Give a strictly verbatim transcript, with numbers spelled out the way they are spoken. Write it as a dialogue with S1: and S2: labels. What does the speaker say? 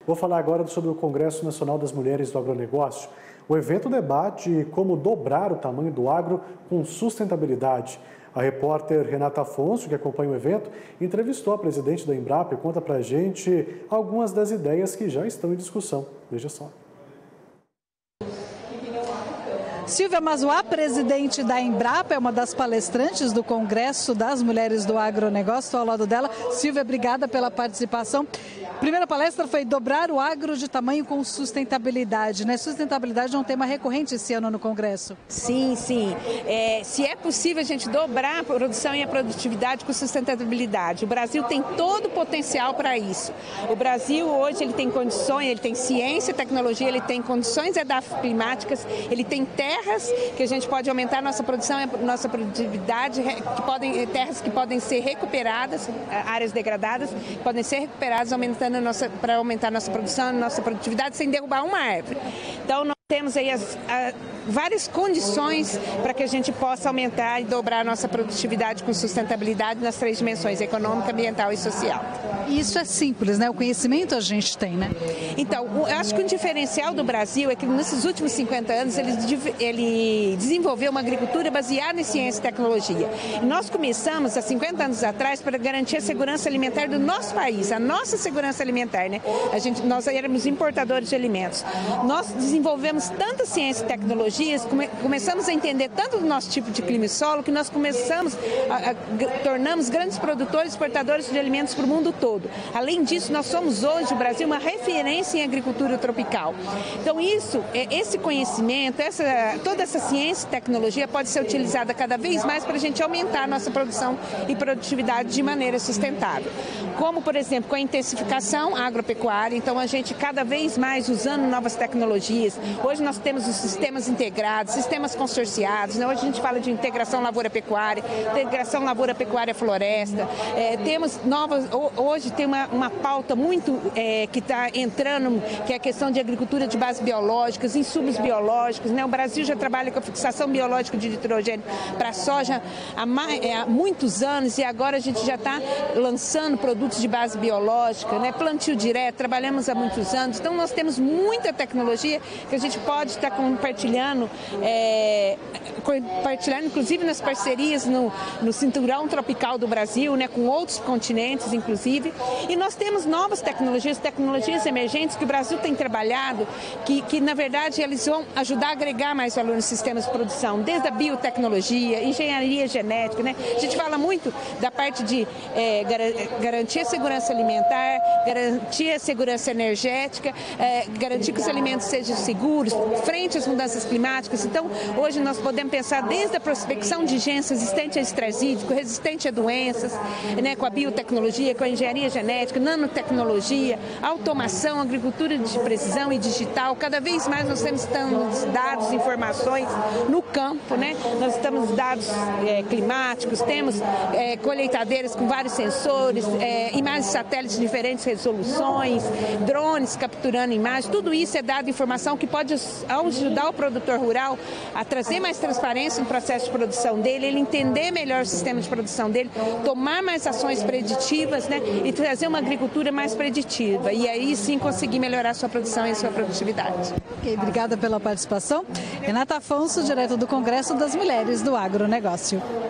S1: Vou falar agora sobre o Congresso Nacional das Mulheres do Agronegócio. O evento debate como dobrar o tamanho do agro com sustentabilidade. A repórter Renata Afonso, que acompanha o evento, entrevistou a presidente da Embrapa e conta pra gente algumas das ideias que já estão em discussão. Veja só.
S2: Silvia Mazuá, presidente da Embrapa, é uma das palestrantes do Congresso das Mulheres do Agronegócio. Estou ao lado dela. Silvia, obrigada pela participação. A primeira palestra foi dobrar o agro de tamanho com sustentabilidade, né? Sustentabilidade é um tema recorrente esse ano no Congresso.
S3: Sim, sim. É, se é possível a gente dobrar a produção e a produtividade com sustentabilidade. O Brasil tem todo o potencial para isso. O Brasil hoje ele tem condições, ele tem ciência, tecnologia, ele tem condições climáticas, ele tem terras que a gente pode aumentar a nossa produção e a nossa produtividade, que podem, terras que podem ser recuperadas, áreas degradadas, que podem ser recuperadas, aumentando para aumentar a nossa produção, a nossa produtividade sem derrubar uma árvore. Então nós temos aí as, a, várias condições para que a gente possa aumentar e dobrar a nossa produtividade com sustentabilidade nas três dimensões, econômica, ambiental e social.
S2: E isso é simples, né? O conhecimento a gente tem, né?
S3: Então, eu acho que o diferencial do Brasil é que nesses últimos cinquenta anos ele, ele desenvolveu uma agricultura baseada em ciência e tecnologia. E nós começamos há cinquenta anos atrás para garantir a segurança alimentar do nosso país, a nossa segurança alimentar, né? A gente, nós éramos importadores de alimentos. Nós desenvolvemos tanta ciência e tecnologias, come, começamos a entender tanto do nosso tipo de clima e solo, que nós começamos a, a, a tornamos grandes produtores e exportadores de alimentos para o mundo todo. Além disso, nós somos hoje, o Brasil, uma referência em agricultura tropical. Então, isso, esse conhecimento, essa, toda essa ciência e tecnologia pode ser utilizada cada vez mais para a gente aumentar a nossa produção e produtividade de maneira sustentável. Como, por exemplo, com a intensificação agropecuária, então a gente cada vez mais usando novas tecnologias. Hoje nós temos os sistemas integrados, sistemas consorciados, né? Hoje a gente fala de integração lavoura-pecuária, integração lavoura-pecuária-floresta. É, temos novas, hoje tem uma, uma pauta muito é, que está entrando, que é a questão de agricultura de base biológicas, insumos biológicos, né? O Brasil já trabalha com a fixação biológica de nitrogênio para a soja há, mais, é, há muitos anos e agora a gente já está lançando produtos de base biológica, né? Plantio direto, trabalhamos há muitos anos, então nós temos muita tecnologia que a gente pode estar compartilhando, é, compartilhando inclusive nas parcerias no, no cinturão tropical do Brasil, né? Com outros continentes, inclusive. E nós temos novas tecnologias, tecnologias emergentes que o Brasil tem trabalhado, que, que na verdade eles vão ajudar a agregar mais valor nos sistemas de produção, desde a biotecnologia, engenharia genética, né? A gente fala muito da parte de é, garantir a segurança alimentar, garantir a segurança energética, é, garantir que os alimentos sejam seguros, frente às mudanças climáticas. Então, hoje nós podemos pensar desde a prospecção de genes resistentes a estresse hídrico, resistente a doenças, né, com a biotecnologia, com a engenharia genética, nanotecnologia, automação, agricultura de precisão e digital. Cada vez mais nós temos dados, informações no campo, né? Nós temos dados é, climáticos, temos é, colheitadeiras com vários sensores, é, imagens de satélites de diferentes resoluções, drones capturando imagens. Tudo isso é dado informação que pode ajudar o produtor rural a trazer mais transparência no processo de produção dele, ele entender melhor o sistema de produção dele, tomar mais ações preditivas, né? E trazer uma agricultura mais preditiva e aí sim conseguir melhorar a sua produção e a sua produtividade.
S2: Ok, obrigada pela participação. Renata Afonso, direto do Congresso das Mulheres do Agronegócio.